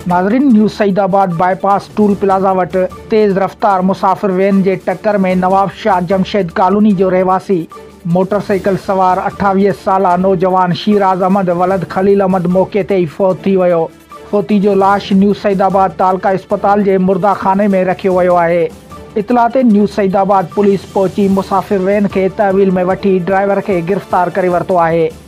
नाज़रीन, new Saidabad bypass toll plaza वटि तेज़ रफ़्तार मुसाफ़िर वैन जे टक्कर में नवाब शाह जमशेद कॉलोनी जो रहवासी मोटरसाइकिल सवार 28 साला नौजवान शीराज अहमद वलद खलील अहमद मौके ते ई फ़ौत थी वियो। फ़ौती जो लाश न्यू सईदाबाद तालका अस्पताल जे मुर्दाखाने में रखियो वियो आहे। इतला ते न्यू सईदाबाद पुलिस पहुची मुसाफ़िर वैन खे तहवील में वठी ड्राइवर खे गिरफ़्तार करे वरितो आहे।